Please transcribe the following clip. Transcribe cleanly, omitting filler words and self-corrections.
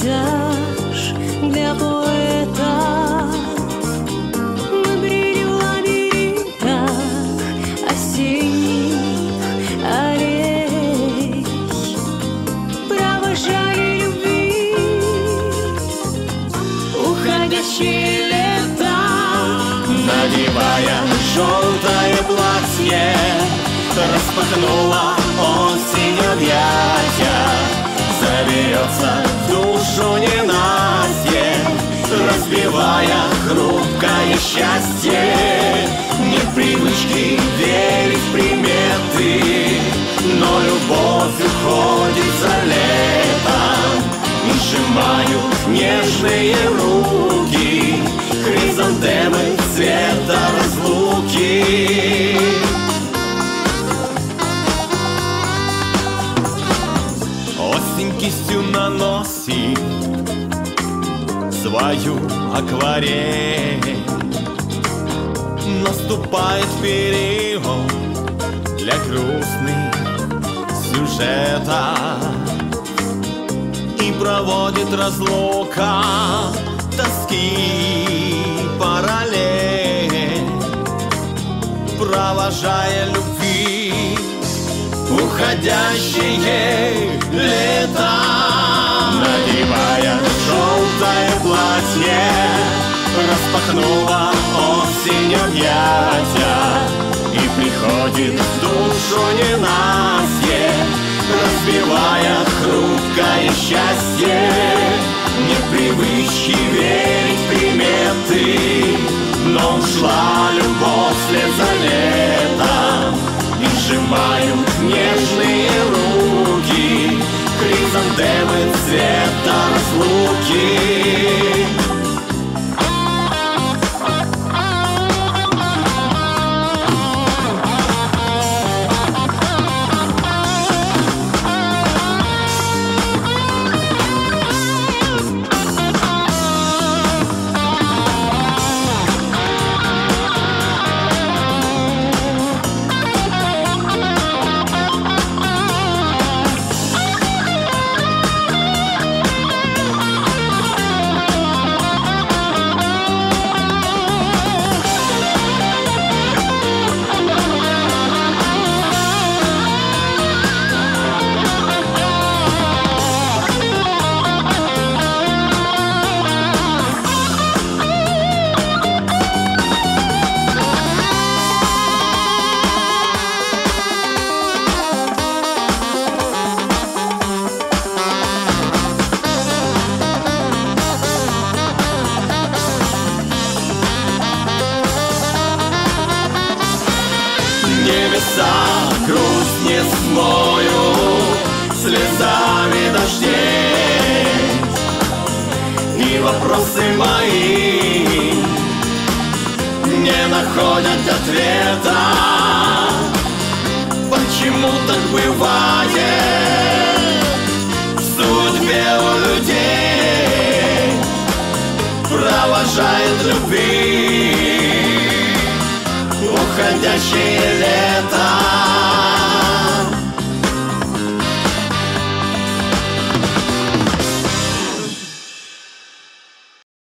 пейзаж для поэта. Мы брели в лабиринтах осенних аллей, провожали любви уходящие лета. Надевая желтое платье, распахнула осень объятия. Заберется в душу ненастье, разбивая хрупкое счастье. Нет привычки верить в приметы, но любовь уходит за летом, и сжимают нежные руки хризантемы цвета разлуки. Осень кистью наносит свою акварель. Наступает период для грустных сюжетов, и проводит разлука тоски параллель, провожая любви уходящие лета. Надевая желтое платье, распахнула осень объятия, и приходит в душу ненастье, разбивая хрупкое счастье. Нет привычки верить в приметы, но ушла любовь вслед за летом, и сжимают нежные руки хризантемы цвета разлуки. Небеса грусть не смою слезами дождей, и вопросы мои не находят ответа. Почему так бывает в судьбе у людей, провожает любви уходящие